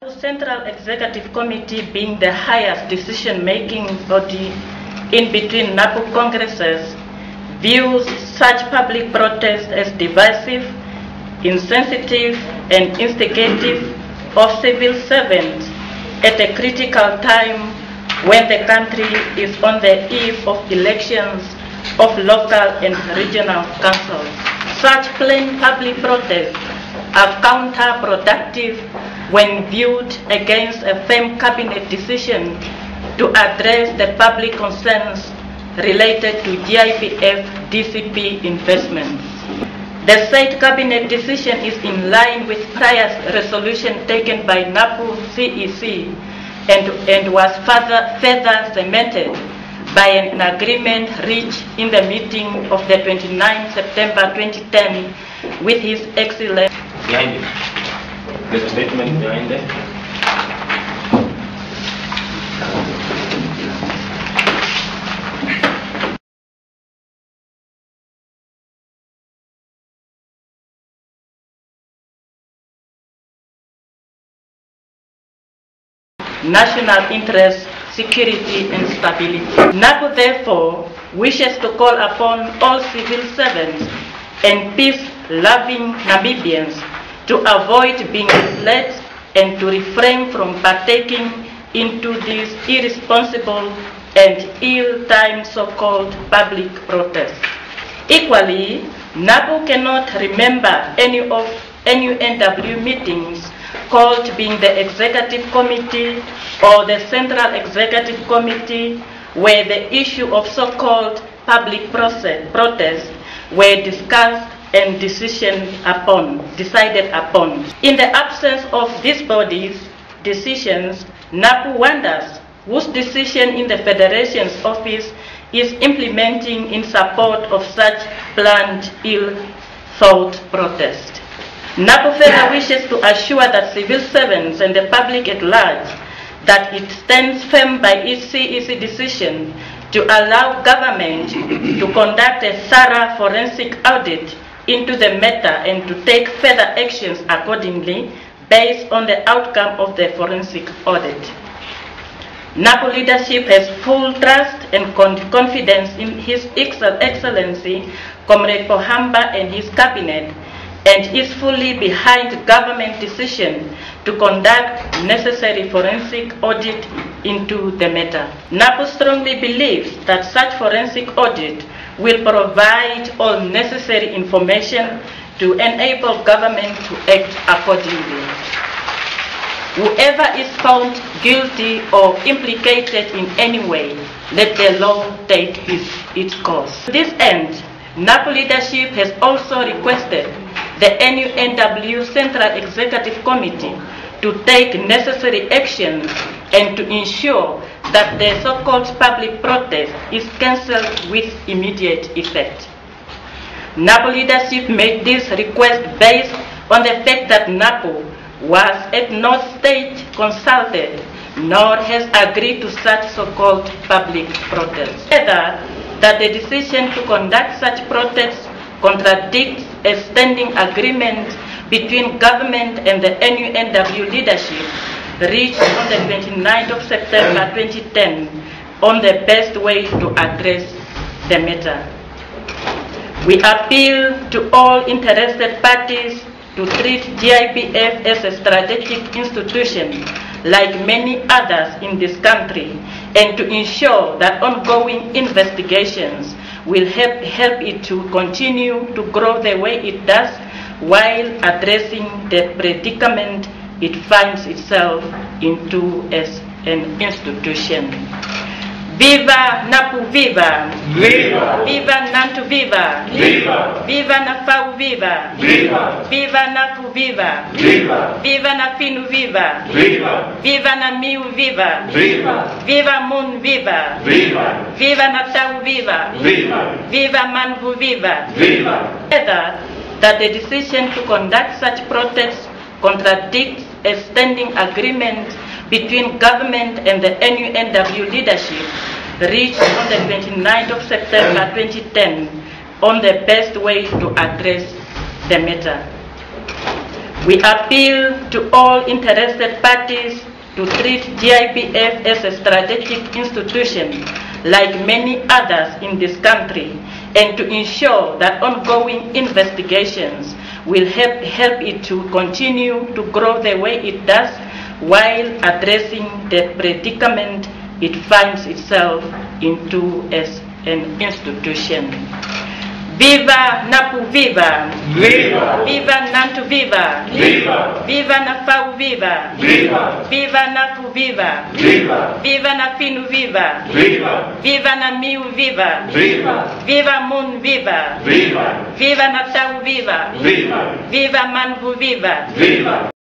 Central Executive Committee, being the highest decision-making body in between NAPU congresses, views such public protest as divisive, insensitive, and instigative of civil servants at a critical time when the country is on the eve of elections of local and regional councils. Such plain public protests are counterproductive when viewed against a firm cabinet decision to address the public concerns related to GIBF DCP investments. The said cabinet decision is in line with prior resolution taken by NAPU CEC and was further cemented by an agreement reached in the meeting of the 29th September 2010 with His Excellency. Behind it. There's a statement behind it. National interest, security, and stability. NAPU therefore wishes to call upon all civil servants and peace-loving Namibians to avoid being misled and to refrain from partaking into these irresponsible and ill-timed so-called public protests. Equally, NAPU cannot remember any of NUNW meetings called being the Executive Committee or the Central Executive Committee where the issue of so-called public protests were discussed and decided upon. In the absence of these bodies' decisions, NAPU wonders whose decision in the Federation's office is implementing in support of such planned ill-thought protest. NAPU further wishes to assure that civil servants and the public at large that it stands firm by its CEC decision to allow government to conduct a thorough forensic audit into the matter and to take further actions accordingly based on the outcome of the forensic audit. NAPU leadership has full trust and confidence in His Excellency Comrade Pohamba and his cabinet, and is fully behind government decision to conduct necessary forensic audit into the matter. NAPU strongly believes that such forensic audit will provide all necessary information to enable government to act accordingly. Whoever is found guilty or implicated in any way, let the law take its course. To this end, NAPU leadership has also requested the NUNW Central Executive Committee to take necessary actions and to ensure that the so-called public protest is cancelled with immediate effect. NAPU leadership made this request based on the fact that NAPU was at no stage consulted nor has agreed to such so-called public protests. Further, that the decision to conduct such protests contradicts a standing agreement between government and the NUNW leadership reached on the 29th of September 2010 on the best way to address the matter. We appeal to all interested parties to treat GIBF as a strategic institution like many others in this country and to ensure that ongoing investigations will help it to continue to grow the way it does while addressing the predicament it finds itself into as an institution. Viva NAPU viva! Viva! Viva NANTU viva! Viva! Viva NAFAU viva! Viva! Viva NAPU viva! Viva! Viva NAFINU viva! Viva! Viva NAMIU viva! Viva! Viva MUN viva! Viva! Viva NATAU viva! Viva! Viva MANVU viva! Viva! Further, that the decision to conduct such protests contradicts a standing agreement between government and the NUNW leadership reached on the 29th of September 2010 on the best way to address the matter. We appeal to all interested parties to treat GIPF as a strategic institution like many others in this country, and to ensure that ongoing investigations will help it to continue to grow the way it does, while addressing the predicament it finds itself into as an institution. Viva Napu Viva! Viva! Viva Nantu Viva! Viva! Viva Nafau Viva! Viva! Viva Napu Viva! Viva! Viva Nafinu Viva! Viva! Viva Namiu Viva! Viva! Viva Mun Viva! Viva! Viva Natau Viva! Viva! Viva Mangu Viva! Viva!